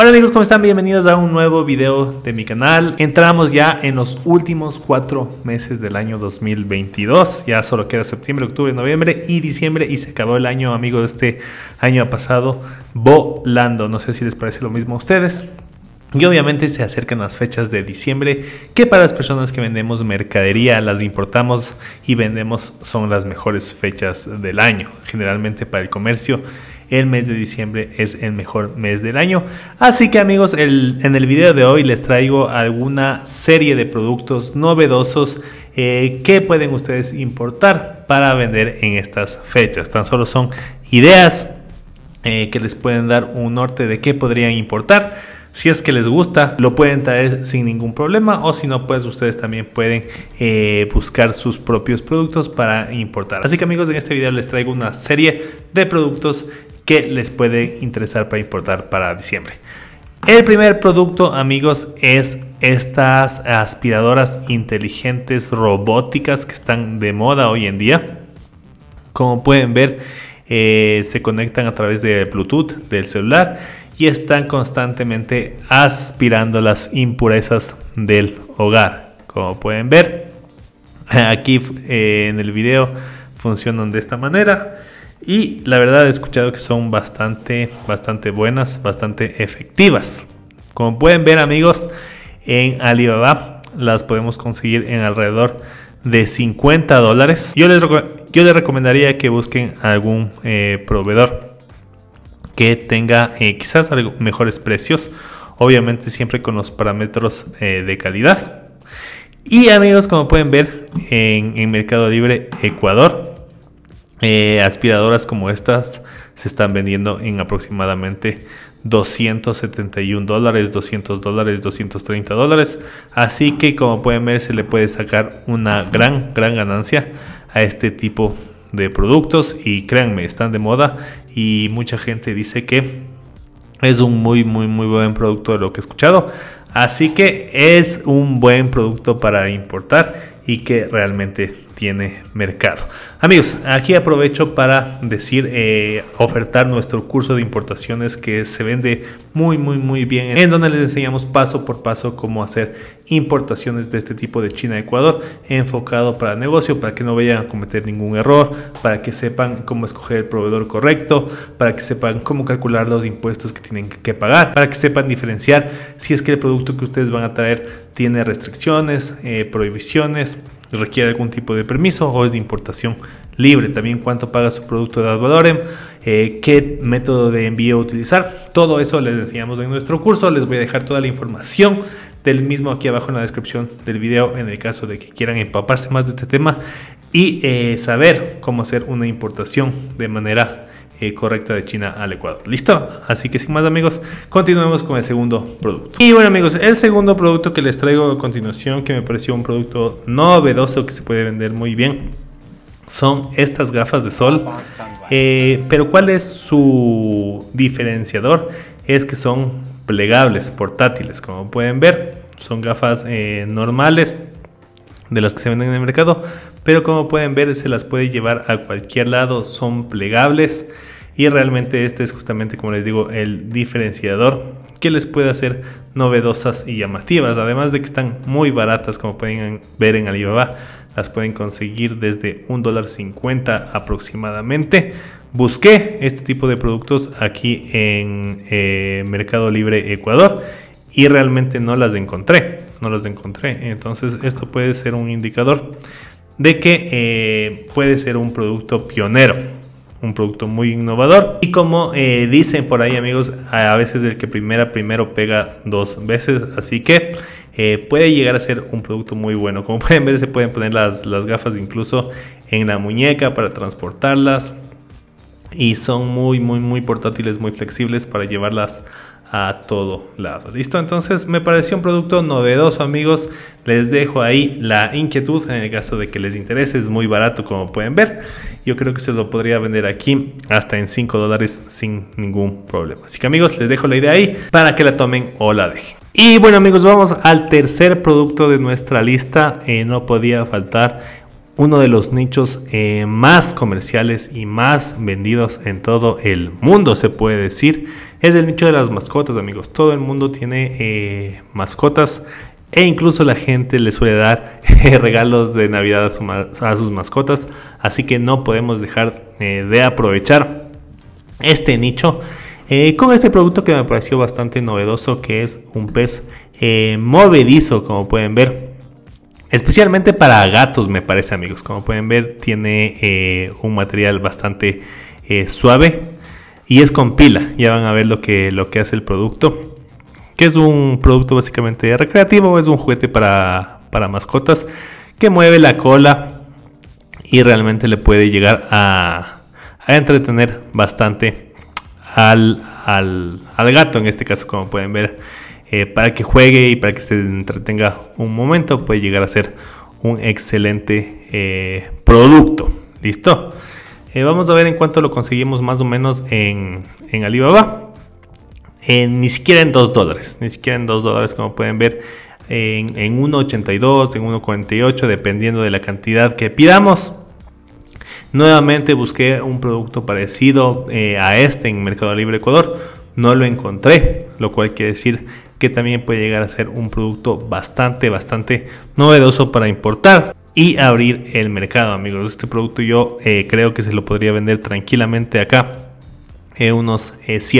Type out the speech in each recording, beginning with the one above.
Hola amigos, ¿cómo están? Bienvenidos a un nuevo video de mi canal. Entramos ya en los últimos 4 meses del año 2022. Ya solo queda septiembre, octubre, noviembre y diciembre y se acabó el año, amigos. Este año ha pasado volando. No sé si les parece lo mismo a ustedes. Y obviamente se acercan las fechas de diciembre, que para las personas que vendemos mercadería, las importamos y vendemos, son las mejores fechas del año. Generalmente para el comercio, el mes de diciembre es el mejor mes del año. Así que amigos, en el video de hoy les traigo alguna serie de productos novedosos que pueden ustedes importar para vender en estas fechas. Tan solo son ideas que les pueden dar un norte de qué podrían importar. Si es que les gusta, lo pueden traer sin ningún problema, o si no, pues ustedes también pueden buscar sus propios productos para importar. Así que amigos, en este video les traigo una serie de productos que les pueden interesar para importar para diciembre. El primer producto, amigos, es estas aspiradoras inteligentes robóticas que están de moda hoy en día. Como pueden ver, se conectan a través de Bluetooth del celular y están constantemente aspirando las impurezas del hogar. Como pueden ver, aquí en el video funcionan de esta manera y la verdad he escuchado que son bastante buenas, bastante efectivas. Como pueden ver, amigos, en Alibaba las podemos conseguir en alrededor de $50. Yo les recomendaría que busquen algún proveedor que tenga quizás mejores precios, obviamente siempre con los parámetros de calidad. Y amigos, como pueden ver en Mercado Libre Ecuador, aspiradoras como estas se están vendiendo en aproximadamente $271, $200, $230. Así que como pueden ver, se le puede sacar una gran ganancia a este tipo de productos, y créanme, están de moda y mucha gente dice que es un muy buen producto de lo que he escuchado. Así que es un buen producto para importar y que realmente tiene mercado. Amigos, aquí aprovecho para decir, ofertar nuestro curso de importaciones que se vende muy bien, en donde les enseñamos paso por paso cómo hacer importaciones de este tipo de China a Ecuador, enfocado para negocio, para que no vayan a cometer ningún error, para que sepan cómo escoger el proveedor correcto, para que sepan cómo calcular los impuestos que tienen que pagar, para que sepan diferenciar si es que el producto que ustedes van a traer tiene restricciones, prohibiciones, requiere algún tipo de permiso o es de importación libre. También cuánto paga su producto de ad valorem, qué método de envío utilizar. Todo eso les enseñamos en nuestro curso. Les voy a dejar toda la información del mismo aquí abajo en la descripción del video, en el caso de que quieran empaparse más de este tema y saber cómo hacer una importación de manera correcta de China al Ecuador. ¿Listo? Así que sin más, amigos, continuemos con el segundo producto. Y bueno, amigos, el segundo producto que les traigo a continuación, que me pareció un producto novedoso que se puede vender muy bien, son estas gafas de sol. Pero ¿cuál es su diferenciador? Es que son plegables, portátiles. Como pueden ver, son gafas normales de las que se venden en el mercado, pero como pueden ver, se las puede llevar a cualquier lado, son plegables, y realmente este es justamente, como les digo, el diferenciador que les puede hacer novedosas y llamativas. Además de que están muy baratas, como pueden ver en Alibaba, las pueden conseguir desde $1.50 aproximadamente. Busqué este tipo de productos aquí en Mercado Libre Ecuador y realmente no las encontré. Entonces esto puede ser un indicador de que puede ser un producto pionero, un producto muy innovador. Y como dicen por ahí, amigos, a veces el que primero pega 2 veces. Así que puede llegar a ser un producto muy bueno. Como pueden ver, se pueden poner las gafas incluso en la muñeca para transportarlas, y son muy portátiles, muy flexibles para llevarlas a todo lado. ¿Listo? Entonces me pareció un producto novedoso, amigos. Les dejo ahí la inquietud en el caso de que les interese. Es muy barato, como pueden ver. Yo creo que se lo podría vender aquí hasta en $5 sin ningún problema. Así que, amigos, les dejo la idea ahí para que la tomen o la dejen. Y bueno, amigos, vamos al tercer producto de nuestra lista. No podía faltar uno de los nichos más comerciales y más vendidos en todo el mundo, se puede decir. es el nicho de las mascotas, amigos. Todo el mundo tiene mascotas e incluso la gente le suele dar regalos de Navidad a sus mascotas, así que no podemos dejar de aprovechar este nicho con este producto que me pareció bastante novedoso, que es un pez movedizo, como pueden ver, especialmente para gatos, me parece, amigos. Como pueden ver, tiene un material bastante suave y es con pila. Ya van a ver lo que hace el producto, que es un producto básicamente recreativo. Es un juguete para mascotas que mueve la cola y realmente le puede llegar a entretener bastante al gato, en este caso. Como pueden ver, para que juegue y para que se entretenga un momento, puede llegar a ser un excelente producto. ¿Listo? Vamos a ver en cuánto lo conseguimos más o menos en Alibaba. Ni siquiera en $2, ni siquiera en $2, como pueden ver, en 1.82, en 1.48, dependiendo de la cantidad que pidamos. Nuevamente busqué un producto parecido a este en Mercado Libre Ecuador, no lo encontré, lo cual quiere decir que también puede llegar a ser un producto bastante novedoso para importar y abrir el mercado, amigos. Este producto yo creo que se lo podría vender tranquilamente acá unos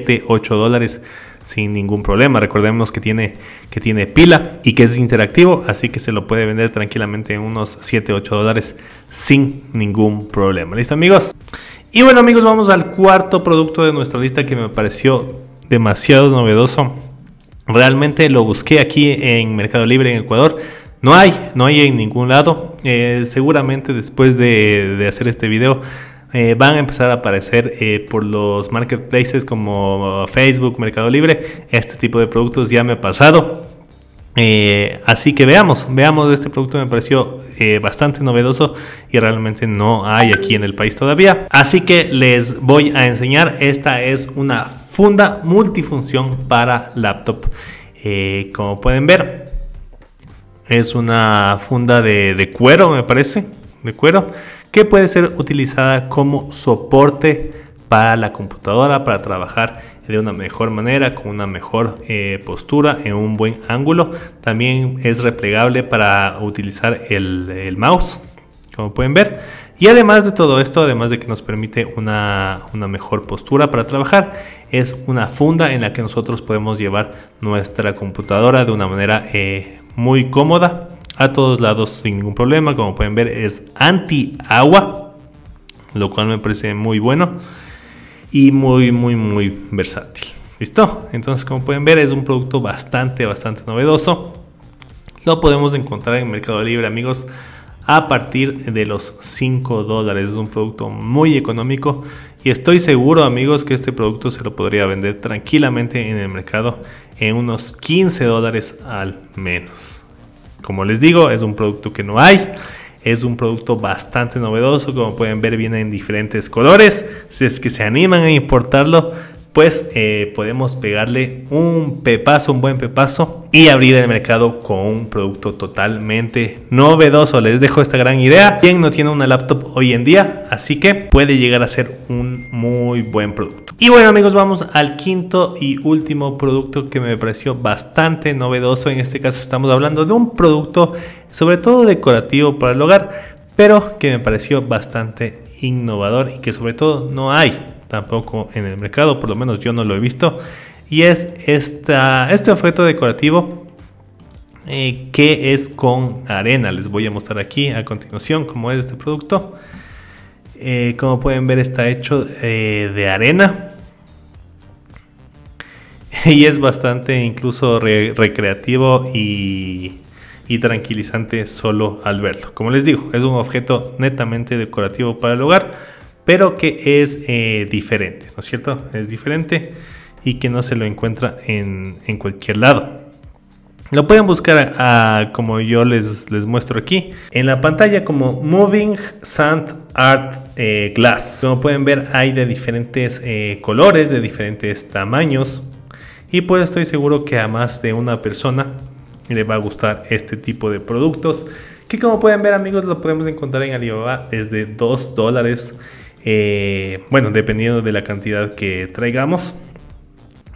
$7-8 sin ningún problema. Recordemos que tiene pila y que es interactivo, así que se lo puede vender tranquilamente en unos $7-8 sin ningún problema. ¿Listo, amigos? Y bueno, amigos, vamos al cuarto producto de nuestra lista que me pareció demasiado novedoso. Realmente lo busqué aquí en Mercado Libre en Ecuador. No hay en ningún lado. Seguramente después de hacer este video van a empezar a aparecer por los marketplaces como Facebook, Mercado Libre. Este tipo de productos ya me ha pasado. Así que veamos este producto. Me pareció bastante novedoso y realmente no hay aquí en el país todavía. Así que les voy a enseñar. Esta es una funda multifunción para laptop. Como pueden ver, es una funda de cuero, me parece, de cuero, que puede ser utilizada como soporte para la computadora, para trabajar de una mejor manera, con una mejor postura, en un buen ángulo. También es replegable para utilizar el mouse, como pueden ver. Y además de todo esto, además de que nos permite una mejor postura para trabajar, es una funda en la que nosotros podemos llevar nuestra computadora de una manera muy cómoda a todos lados sin ningún problema. Como pueden ver, es anti agua, lo cual me parece muy bueno y muy versátil. ¿Listo? Entonces, como pueden ver, es un producto bastante novedoso. Lo podemos encontrar en Mercado Libre, amigos, a partir de los $5. Es un producto muy económico y estoy seguro, amigos, que este producto se lo podría vender tranquilamente en el mercado en unos $15 al menos. Como les digo, es un producto que no hay. Es un producto bastante novedoso. Como pueden ver, viene en diferentes colores. Si es que se animan a importarlo, pues podemos pegarle un buen pepazo y abrir el mercado con un producto totalmente novedoso. Les dejo esta gran idea. ¿Quién no tiene una laptop hoy en día? Así que puede llegar a ser un muy buen producto. Y bueno, amigos, vamos al quinto y último producto que me pareció bastante novedoso. En este caso estamos hablando de un producto sobre todo decorativo para el hogar, pero que me pareció bastante innovador y que sobre todo no hay tampoco en el mercado, por lo menos yo no lo he visto. Y es este objeto decorativo que es con arena. Les voy a mostrar aquí a continuación cómo es este producto. Como pueden ver, está hecho de arena y es bastante incluso recreativo y tranquilizante solo al verlo. Como les digo, es un objeto netamente decorativo para el hogar, pero que es diferente, ¿no es cierto? Es diferente y que no se lo encuentra en cualquier lado. Lo pueden buscar como yo les muestro aquí en la pantalla como Moving Sand Art Glass. Como pueden ver, hay de diferentes colores, de diferentes tamaños, y pues estoy seguro que a más de una persona le va a gustar este tipo de productos, que como pueden ver, amigos, lo podemos encontrar en Alibaba desde $2. Bueno, dependiendo de la cantidad que traigamos.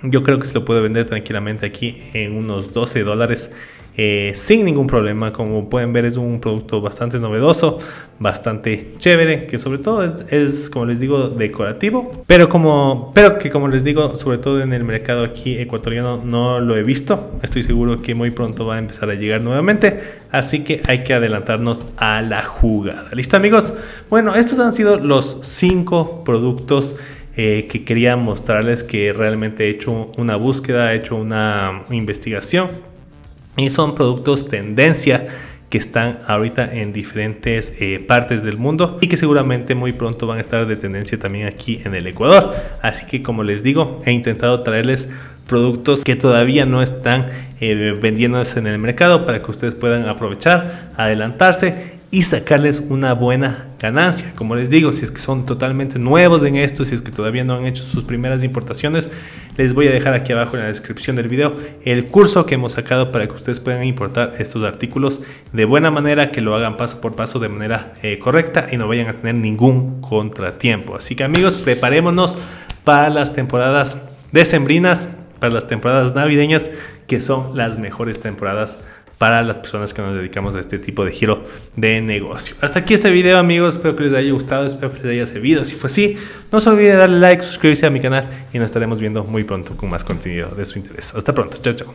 Yo creo que se lo puede vender tranquilamente aquí en unos $12 sin ningún problema. Como pueden ver, es un producto bastante novedoso, bastante chévere, que sobre todo es como les digo, decorativo, pero que como les digo, sobre todo en el mercado aquí ecuatoriano no lo he visto. Estoy seguro que muy pronto va a empezar a llegar nuevamente, así que hay que adelantarnos a la jugada. ¿Listo, amigos? Bueno, estos han sido los 5 productos que quería mostrarles, que realmente he hecho una búsqueda, he hecho una investigación, y son productos tendencia que están ahorita en diferentes partes del mundo y que seguramente muy pronto van a estar de tendencia también aquí en el Ecuador. Así que, como les digo, he intentado traerles productos que todavía no están vendiéndose en el mercado para que ustedes puedan aprovechar, adelantarse y sacarles una buena ganancia. Como les digo, si es que son totalmente nuevos en esto, si es que todavía no han hecho sus primeras importaciones, les voy a dejar aquí abajo en la descripción del video el curso que hemos sacado para que ustedes puedan importar estos artículos de buena manera, que lo hagan paso por paso de manera correcta y no vayan a tener ningún contratiempo. Así que, amigos, preparémonos para las temporadas decembrinas, para las temporadas navideñas, que son las mejores temporadas para las personas que nos dedicamos a este tipo de giro de negocio. Hasta aquí este video, amigos, espero que les haya gustado, espero que les haya servido. Si fue así, no se olviden de darle like, suscribirse a mi canal y nos estaremos viendo muy pronto con más contenido de su interés. Hasta pronto, chao, chao.